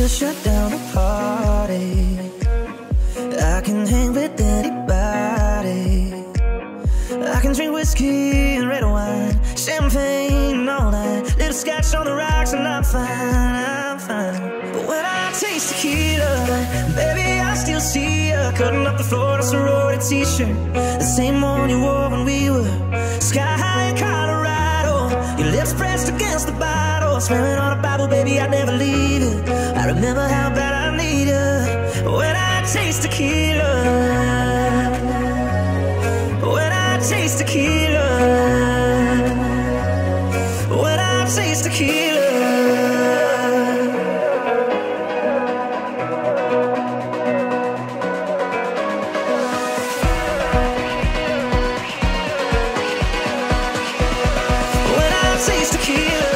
to shut down the party. I can hang with anybody. I can drink whiskey and red wine, champagne all night, little scotch on the rocks, and I'm fine, I'm fine. But when I taste tequila, baby, I still see you cutting up the floor in a sorority t-shirt, the same one you wore when we were sky high in Colorado. Your lips pressed against the bottle, swearing on a Bible, baby, I'd never leave you. I remember how bad I need you. When I taste tequila, when I taste tequila, when I taste tequila. When I taste tequila.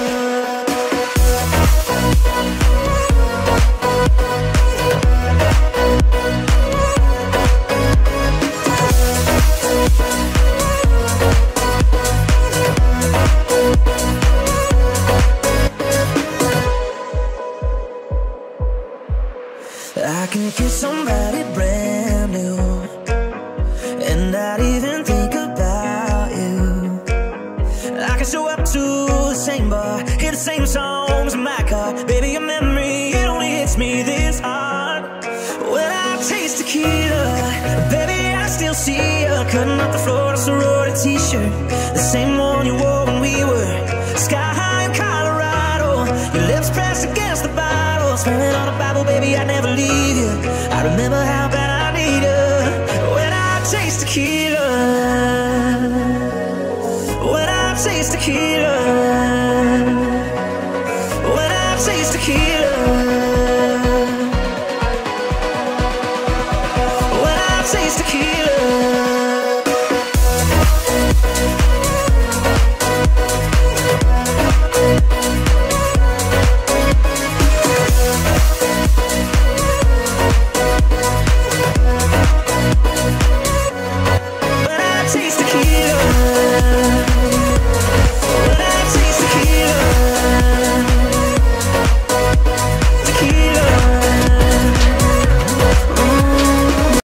I can kiss somebody brand new and not even think about you. I can show up to the same bar, hear the same songs in my car. Baby, your memory, it only hits me this hard. When I taste tequila, baby, I still see you cutting up the floor in a sorority t-shirt, the same one you wore when we were sky high in Colorado. Your lips pressed against the bottle, swearing on a Bible, baby, I'd never leave you. I remember how bad I need you. When I taste tequila, when I taste tequila, when I taste tequila.